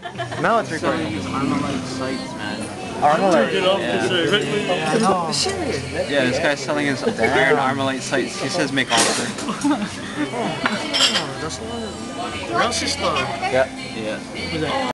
No, it's recording. These Armalite sites, man. Armalite. Get off Yeah. the Serious? Yeah, this guy's selling his iron Armalite sites. He says make offer. That's a lot of... Real sister. Yeah. Yeah. Who's that?